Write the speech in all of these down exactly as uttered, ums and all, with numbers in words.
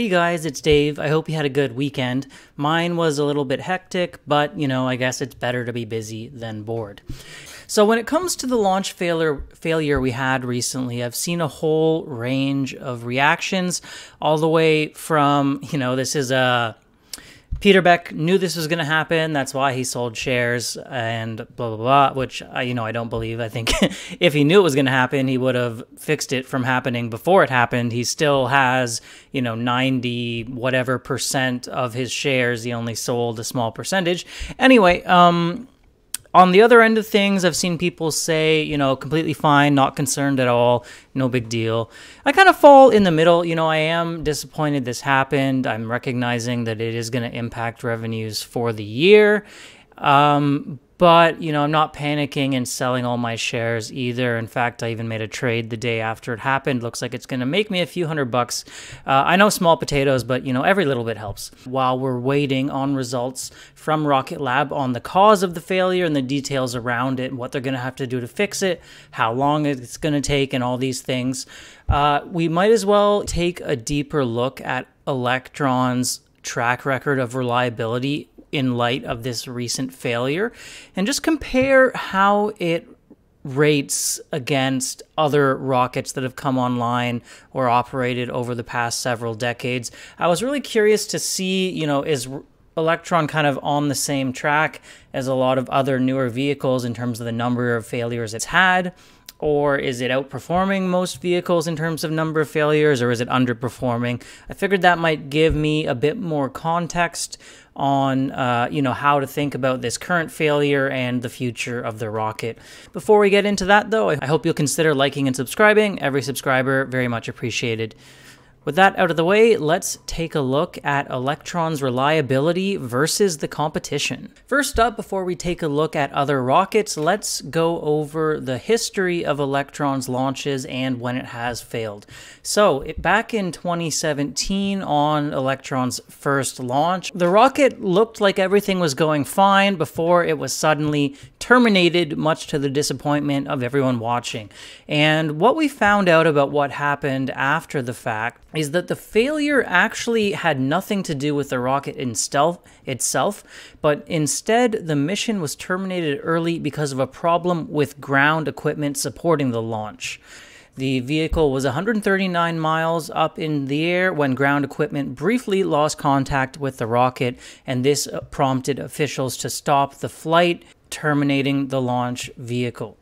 guys, it's Dave. I hope you had a good weekend. Mine was a little bit hectic, but, you know, I guess it's better to be busy than bored. So when it comes to the launch failure failure we had recently, I've seen a whole range of reactions, all the way from, you know, this is a... Peter Beck knew this was going to happen. That's why he sold shares and blah, blah, blah, which, I, you know, I don't believe. I think if he knew it was going to happen, he would have fixed it from happening before it happened. He still has, you know, ninety whatever percent of his shares. He only sold a small percentage. Anyway, um... on the other end of things, I've seen people say, you know, completely fine, not concerned at all, no big deal. I kind of fall in the middle. You know, I am disappointed this happened. I'm recognizing that it is going to impact revenues for the year. Um, but, you know, I'm not panicking and selling all my shares either. In fact, I even made a trade the day after it happened. Looks like it's going to make me a few hundred bucks. Uh, I know small potatoes, but, you know, every little bit helps. While we're waiting on results from Rocket Lab on the cause of the failure and the details around it, what they're going to have to do to fix it, how long it's going to take, and all these things, uh, we might as well take a deeper look at Electron's track record of reliability in light of this recent failure, and just compare how it rates against other rockets that have come online or operated over the past several decades. I was really curious to see, you know, is Electron kind of on the same track as a lot of other newer vehicles in terms of the number of failures it's had? Or is it outperforming most vehicles in terms of number of failures, or is it underperforming? I figured that might give me a bit more context on, uh, you know, how to think about this current failure and the future of the rocket. Before we get into that, though, I hope you'll consider liking and subscribing. Every subscriber, very much appreciated. With that out of the way, let's take a look at Electron's reliability versus the competition. First up, before we take a look at other rockets, let's go over the history of Electron's launches and when it has failed. So, it, back in twenty seventeen, on Electron's first launch, the rocket looked like everything was going fine before it was suddenly terminated, much to the disappointment of everyone watching. And what we found out about what happened after the fact is that the failure actually had nothing to do with the rocket itself, but instead the mission was terminated early because of a problem with ground equipment supporting the launch. The vehicle was one hundred thirty-nine miles up in the air when ground equipment briefly lost contact with the rocket, and this prompted officials to stop the flight, terminating the launch vehicle.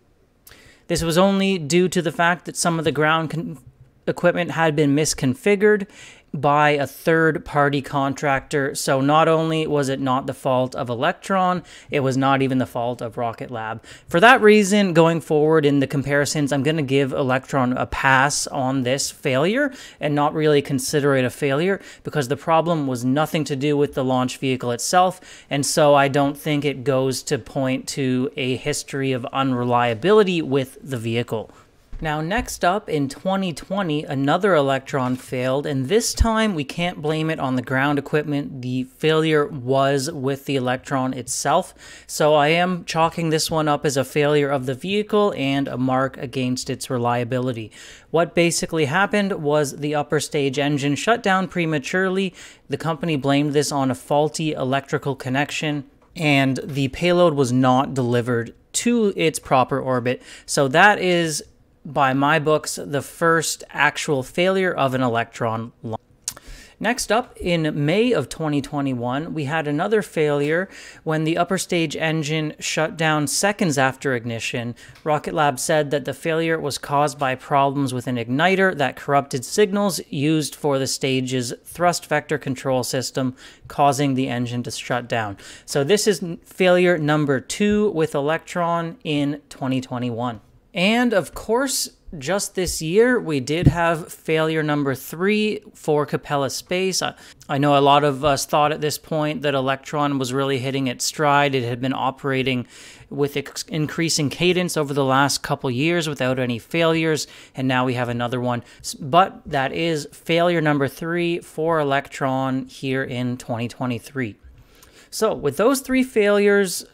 This was only due to the fact that some of the ground con equipment had been misconfigured by a third-party contractor. So not only was it not the fault of Electron, it was not even the fault of Rocket Lab. For that reason, going forward in the comparisons, I'm going to give Electron a pass on this failure and not really consider it a failure, because the problem was nothing to do with the launch vehicle itself, and so I don't think it goes to point to a history of unreliability with the vehicle. Now, next up, in twenty twenty, another Electron failed, and this time we can't blame it on the ground equipment. The failure was with the Electron itself, so I am chalking this one up as a failure of the vehicle and a mark against its reliability. What basically happened was the upper stage engine shut down prematurely. The company blamed this on a faulty electrical connection, and the payload was not delivered to its proper orbit. So that is, by my books, the first actual failure of an Electron launch. Next up, in May of twenty twenty-one, we had another failure when the upper stage engine shut down seconds after ignition. Rocket Lab said that the failure was caused by problems with an igniter that corrupted signals used for the stage's thrust vector control system, causing the engine to shut down. So this is failure number two with Electron in twenty twenty-one. And of course, just this year, we did have failure number three for Capella Space. I, I know a lot of us thought at this point that Electron was really hitting its stride. It had been operating with ex increasing cadence over the last couple years without any failures, and now we have another one. But that is failure number three for Electron here in twenty twenty-three. So with those three failures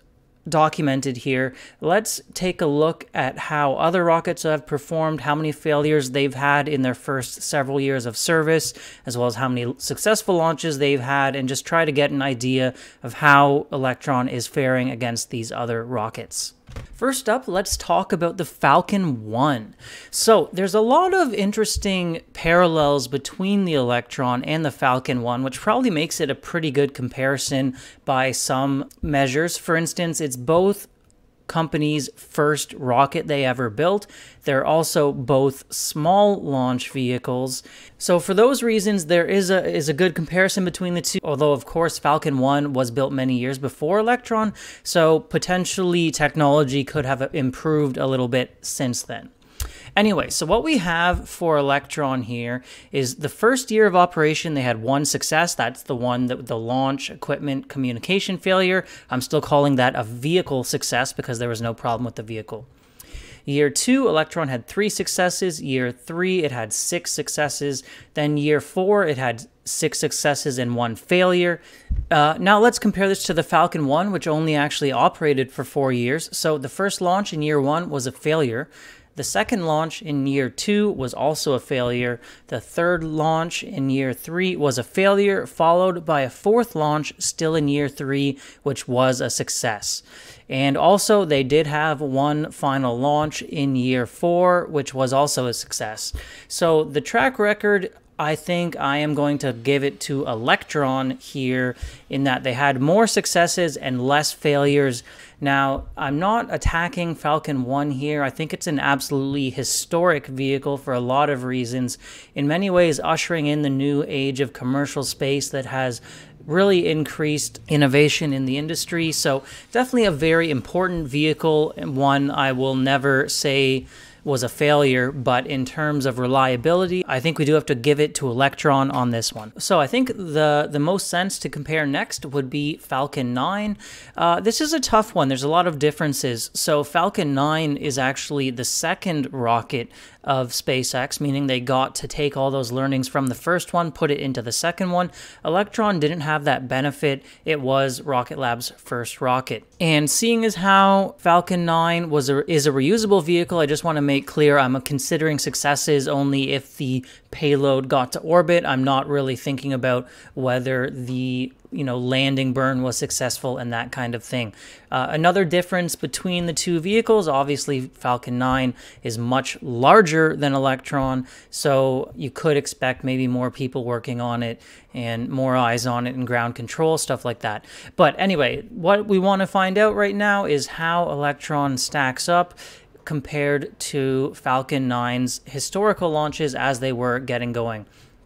documented here, let's take a look at how other rockets have performed, how many failures they've had in their first several years of service, as well as how many successful launches they've had, and just try to get an idea of how Electron is faring against these other rockets. First up, let's talk about the Falcon one. So there's a lot of interesting parallels between the Electron and the Falcon one, which probably makes it a pretty good comparison by some measures. For instance, it's both company's first rocket they ever built. They're also both small launch vehicles. So for those reasons, there is a is a good comparison between the two. Although, of course, Falcon one was built many years before Electron, so potentially technology could have improved a little bit since then. Anyway, so what we have for Electron here is the first year of operation, they had one success. That's the one that the launch equipment communication failure. I'm still calling that a vehicle success because there was no problem with the vehicle. Year two, Electron had three successes. Year three, it had six successes. Then year four, it had six successes and one failure. Uh, now let's compare this to the Falcon one, which only actually operated for four years. So the first launch in year one was a failure. The second launch in year two was also a failure. The third launch in year three was a failure, followed by a fourth launch still in year three, which was a success. And also, they did have one final launch in year four, which was also a success. So the track record, I think I am going to give it to Electron here in that they had more successes and less failures. Now, I'm not attacking Falcon one here. I think it's an absolutely historic vehicle for a lot of reasons. In many ways, ushering in the new age of commercial space that has really increased innovation in the industry. So definitely a very important vehicle, and one I will never say was a failure, but in terms of reliability, I think we do have to give it to Electron on this one. So I think the, the most sense to compare next would be Falcon nine. Uh, this is a tough one. There's a lot of differences. So Falcon nine is actually the second rocket of SpaceX, meaning they got to take all those learnings from the first one, put it into the second one. Electron didn't have that benefit. It was Rocket Lab's first rocket. And seeing as how Falcon nine was a, is a reusable vehicle, I just want to make clear I'm considering successes only if the payload got to orbit. I'm not really thinking about whether the you know, landing burn was successful and that kind of thing. Uh, another difference between the two vehicles, obviously Falcon nine is much larger than Electron, so you could expect maybe more people working on it and more eyes on it and ground control, stuff like that. But anyway, what we want to find out right now is how Electron stacks up compared to Falcon nine's historical launches as they were getting going.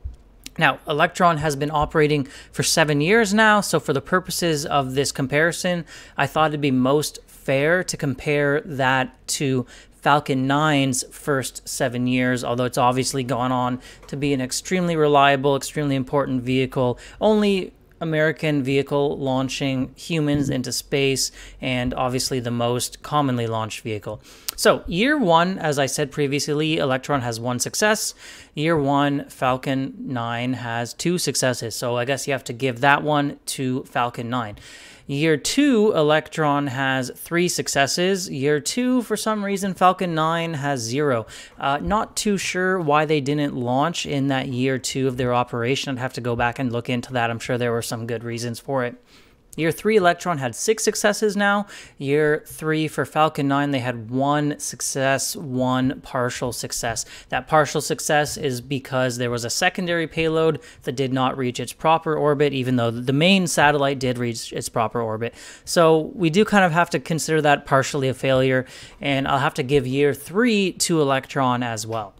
Now, Electron has been operating for seven years now, so for the purposes of this comparison, I thought it'd be most fair to compare that to Falcon nine's first seven years, although it's obviously gone on to be an extremely reliable, extremely important vehicle, only American vehicle launching humans into space, and obviously the most commonly launched vehicle. So year one, as I said previously, Electron has one success. Year one, Falcon nine has two successes. So I guess you have to give that one to Falcon nine. Year two, Electron has three successes. Year two, for some reason, Falcon nine has zero. Uh, not too sure why they didn't launch in that year two of their operation. I'd have to go back and look into that. I'm sure there were some good reasons for it. Year three, Electron had six successes now. Year three for Falcon nine, they had one success, one partial success. That partial success is because there was a secondary payload that did not reach its proper orbit, even though the main satellite did reach its proper orbit. So we do kind of have to consider that partially a failure, and I'll have to give year three to Electron as well.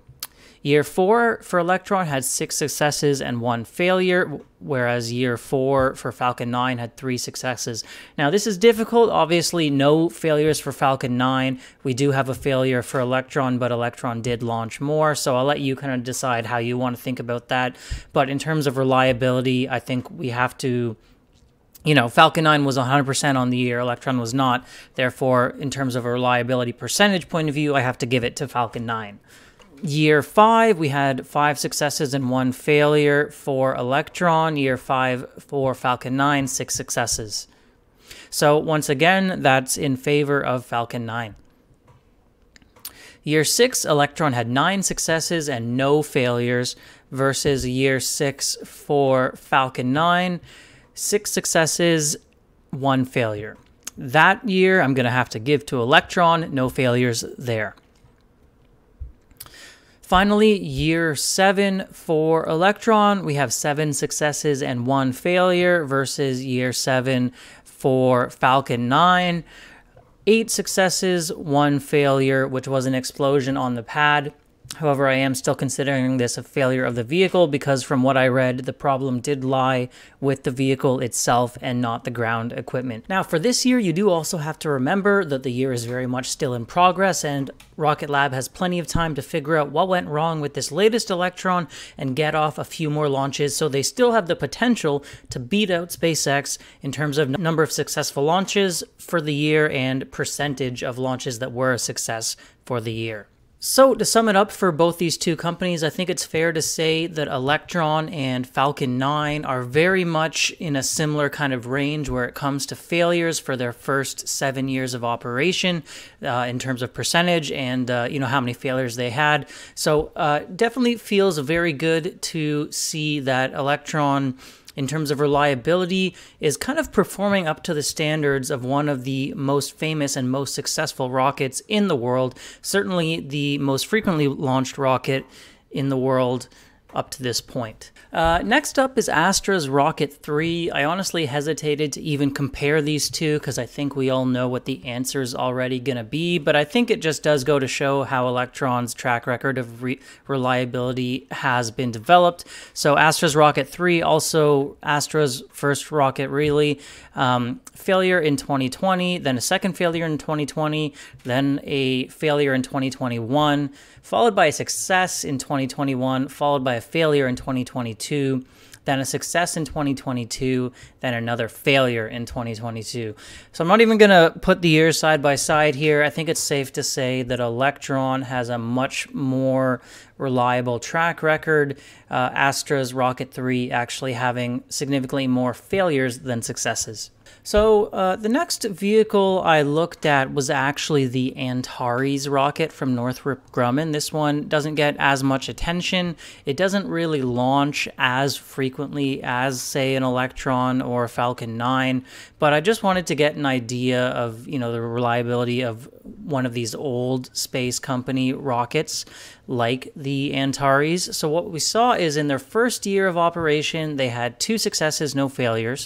Year four for Electron had six successes and one failure, whereas year four for Falcon nine had three successes. Now, this is difficult. Obviously, no failures for Falcon nine. We do have a failure for Electron, but Electron did launch more, so I'll let you kind of decide how you want to think about that. But in terms of reliability, I think we have to... You know, Falcon nine was one hundred percent on the year, Electron was not. Therefore, in terms of a reliability percentage point of view, I have to give it to Falcon nine. Year five, we had five successes and one failure for Electron. Year five for Falcon nine, six successes. So once again, that's in favor of Falcon nine. Year six, Electron had nine successes and no failures versus year six for Falcon nine, six successes, one failure. That year, I'm going to have to give to Electron, no failures there. Finally, year seven for Electron, we have seven successes and one failure versus year seven for Falcon nine. Eight successes, one failure, which was an explosion on the pad. However, I am still considering this a failure of the vehicle because from what I read, the problem did lie with the vehicle itself and not the ground equipment. Now, for this year, you do also have to remember that the year is very much still in progress and Rocket Lab has plenty of time to figure out what went wrong with this latest Electron and get off a few more launches, so they still have the potential to beat out SpaceX in terms of number of successful launches for the year and percentage of launches that were a success for the year. So to sum it up for both these two companies, I think it's fair to say that Electron and Falcon nine are very much in a similar kind of range where it comes to failures for their first seven years of operation uh, in terms of percentage and uh, you know how many failures they had. So uh, definitely feels very good to see that Electron, in terms of reliability, is kind of performing up to the standards of one of the most famous and most successful rockets in the world, certainly the most frequently launched rocket in the world up to this point. Uh, next up is Astra's Rocket three. I honestly hesitated to even compare these two because I think we all know what the answer is already going to be, but I think it just does go to show how Electron's track record of re reliability has been developed. So Astra's Rocket three, also Astra's first rocket really, um, failure in twenty twenty, then a second failure in twenty twenty, then a failure in twenty twenty-one, followed by a success in twenty twenty-one, followed by a failure in twenty twenty-two, then a success in twenty twenty-two, then another failure in twenty twenty-two. So I'm not even going to put the years side by side here. I think it's safe to say that Electron has a much more reliable track record, uh, Astra's Rocket three actually having significantly more failures than successes. So uh, the next vehicle I looked at was actually the Antares rocket from Northrop Grumman. This one doesn't get as much attention. It doesn't really launch as frequently as, say, an Electron or a Falcon nine, but I just wanted to get an idea of, you know, the reliability of one of these old space company rockets like the Antares. So what we saw is in their first year of operation, they had two successes, no failures.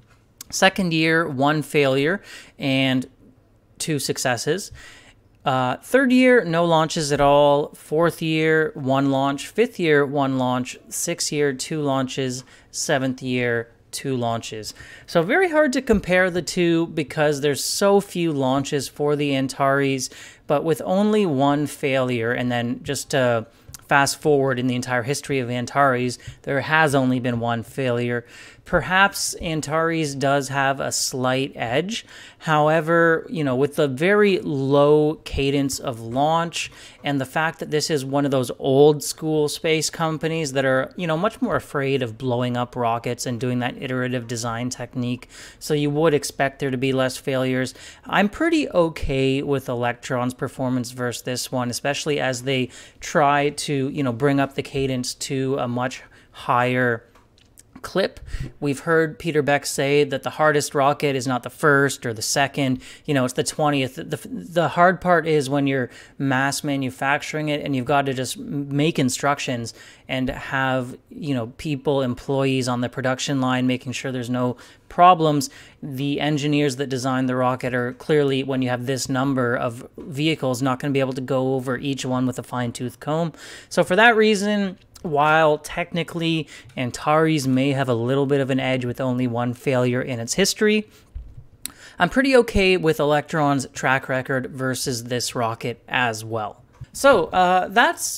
Second year, one failure and two successes. Uh, third year, no launches at all. Fourth year, one launch. Fifth year, one launch. Sixth year, two launches. Seventh year, two launches. So very hard to compare the two because there's so few launches for the Antares, but with only one failure, and then just to fast forward in the entire history of Antares, there has only been one failure. Perhaps Antares does have a slight edge. However, you know, with the very low cadence of launch and the fact that this is one of those old school space companies that are, you know, much more afraid of blowing up rockets and doing that iterative design technique, so you would expect there to be less failures. I'm pretty okay with Electron's performance versus this one, especially as they try to, you know, bring up the cadence to a much higher clip. We've heard Peter Beck say that the hardest rocket is not the first or the second, you know, it's the twentieth. The, the hard part is when you're mass manufacturing it and you've got to just make instructions and have, you know, people, employees on the production line making sure there's no problems. The engineers that designed the rocket are clearly, when you have this number of vehicles, not going to be able to go over each one with a fine-tooth comb. So for that reason, while technically Antares may have a little bit of an edge with only one failure in its history, I'm pretty okay with Electron's track record versus this rocket as well. So uh, that's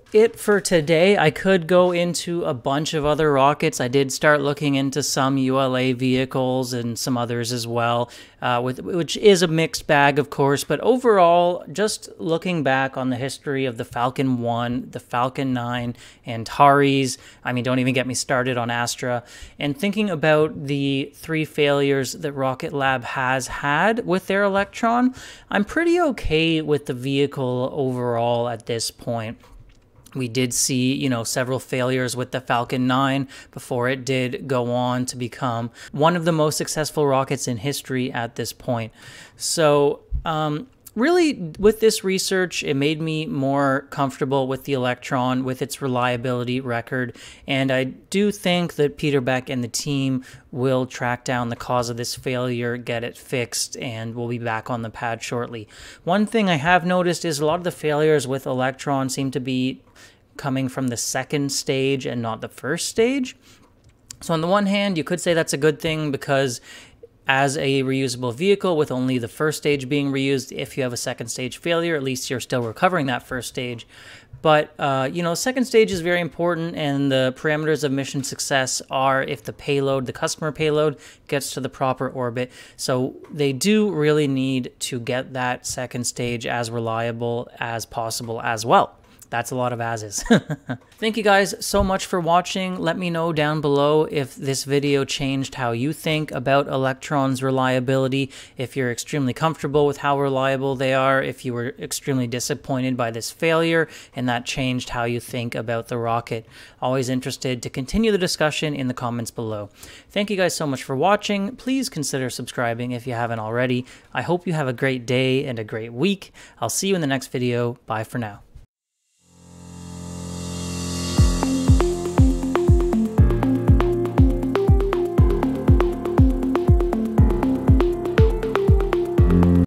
it for today. I could go into a bunch of other rockets. I did start looking into some U L A vehicles and some others as well, uh, with which is a mixed bag, of course. But overall, just looking back on the history of the Falcon one, the Falcon nine, Antares, I mean, don't even get me started on Astra, and thinking about the three failures that Rocket Lab has had with their Electron, I'm pretty okay with the vehicle overall at this point. We did see, you know, several failures with the Falcon nine before it did go on to become one of the most successful rockets in history at this point. So, um, really, with this research, it made me more comfortable with the Electron, with its reliability record, and I do think that Peter Beck and the team will track down the cause of this failure, get it fixed, and we'll be back on the pad shortly. One thing I have noticed is a lot of the failures with Electron seem to be coming from the second stage and not the first stage. So on the one hand, you could say that's a good thing, because as a reusable vehicle with only the first stage being reused, if you have a second stage failure, at least you're still recovering that first stage. But, uh, you know, second stage is very important, and the parameters of mission success are if the payload, the customer payload, gets to the proper orbit. So they do really need to get that second stage as reliable as possible as well. That's a lot of asses. Thank you guys so much for watching. Let me know down below if this video changed how you think about Electron's reliability, if you're extremely comfortable with how reliable they are, if you were extremely disappointed by this failure and that changed how you think about the rocket. Always interested to continue the discussion in the comments below. Thank you guys so much for watching. Please consider subscribing if you haven't already. I hope you have a great day and a great week. I'll see you in the next video. Bye for now.